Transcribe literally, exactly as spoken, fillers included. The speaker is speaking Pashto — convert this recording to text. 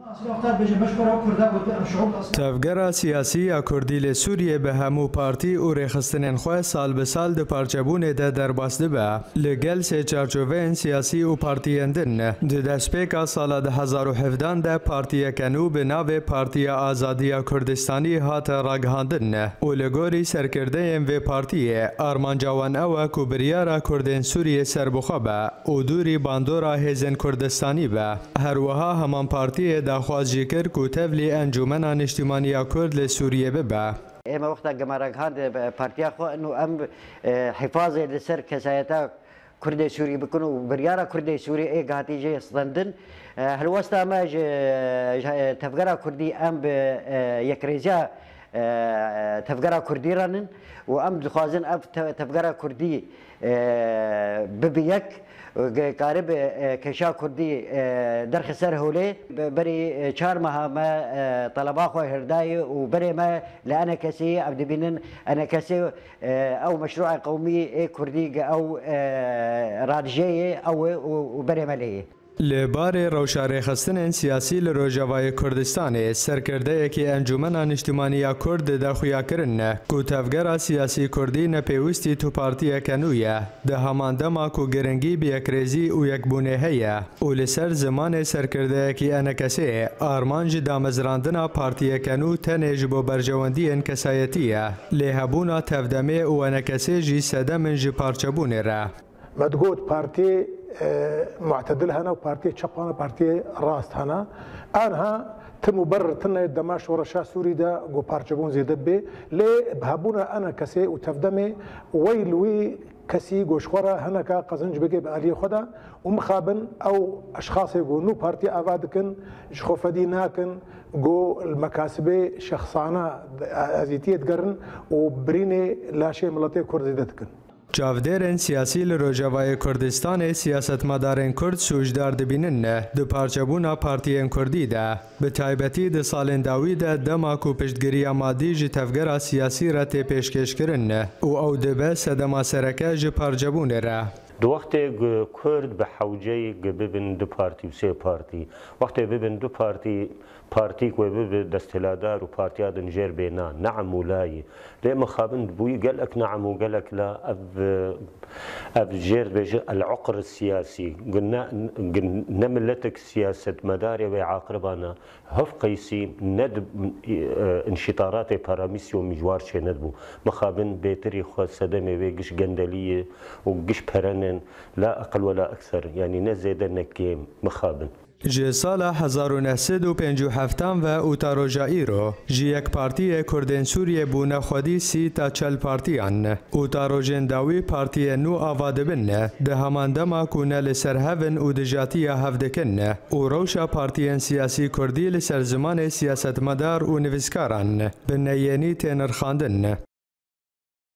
تفگرا سیاسی یا کردی ل سوریه به همو پارتی و رخصتنین خواه سال به سال ده پارچبون ده در باسده به لگل سه چارچوین سیاسی و پارتی اندن ده دسپیکا سال ده هزار و هفدان ده پارتی کنو به ناو پارتی آزادی کردستانی هات راگهاندن و لگوری سرکرده ام و پارتی آرمان جوان او کوبریارا کردن سوریه سربخوابه و دوری باندورا هزن کردستانی به هر وها همان پارتی داخواز جکر کو تبلی انجمن اجتماعی کرد لسوریه ببه. اما وقتا جمارك هذا بارتيا خو انه ام حفاظ لسر كسايتا كرد سوري بكونوا بريارا كرد سوري اي قاعدي جي صندن هل وستا ما تفقرا كردي ام يكريزا تفقرا كردي رانن وام دخوازن اب تفقرا كردي ببيك قارب کشا کردی در خسر هولی بری چهار ماه ما طلبا خو هردای و بری ما لأنا کسی عبد بینن انا کسی او مشروع قومی کردی او رادجی او و بری مالی لبار روشاره خستن سیاسی لروجوای کردستان سرکرده کی انجمن اجتماعی کرد د خویا کرن کو تفگر سیاسی کردی نه پیوستی تو پارتی کنویه ده هماندما کو گرنگی بی کرزی او یک بونه هيا او لسر زمان سرکرده کی انکسی آرمانج دامزراندنا پارتی کنو تنج بو برجواندی انکسایتیه لهبونا تفدمه او انکسی جی سدمن ج پارچبونه را مدگوت پارتی معتدل هنا وبارتي تشابانا بارتي راست هنا انها تمبرر تنا دماش ورشا سوري دا جو بارجبون زي دبي لي بهبونا انا كسي وتفدمي ويلوي كسي جوشخورا هنا كا قزنج بقي بآلية خدا ومخابن او اشخاص يقول نو بارتي افادكن شخوفدي ناكن جو المكاسبي شخصانا ازيتيه تقرن وبريني لا شيء ملاتي كردي دتكن چاودرن سیاسی لروجوای کردستان سیاستمداران کرد سوجدار دبینن دو پارچبونا پارتیان کردی ده به تایبەتی د سالن داوی ده دما کو پشتگیری مادی ج تفگر سیاسی را ته پیشکش کرن او او دبه سدما سرکه ج پارچبون را دو وقت کرد به حوجه ببن دو پارتی و سه پارتی وقت ببن دو پارتی پارتی کو بب دستلادار و پارتی ادن جر بينا نعم ولاي لما خابن بوي قال لك نعم وقال لك لا اب اب جر بيج العقر السياسي قلنا نملتك سياسه مداري وعاقربانا هف قيسي ند انشطارات باراميسيو مجوار شي ندبو مخابن بيتري خو سدمي ويقش قندليه وقش برنن لا اقل ولا اكثر يعني نزيد نكيم مخابن جه سال هزار و نهصد و پنجاه و هفت و اوتاروجایی رو جه یک پارتی کردن سوریه بونه خودی سی تا چل پارتیان اوتاروجن داوی پارتی نو آواده بنه ده همان دما کونه لسر هفن و دجاتی هفدکن و روشا پارتیان سیاسی کردی لسر زمان سیاست مدار و نویسکاران بنیانی تنرخاندن